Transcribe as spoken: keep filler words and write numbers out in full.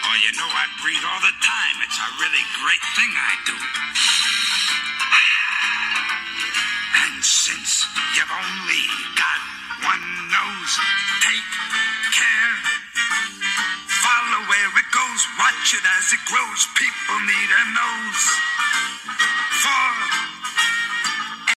Oh, you know I breathe all the time. It's a really great thing I do. And since you've only got one nose, take care. Follow where it goes. Watch it as it grows. People need a nose for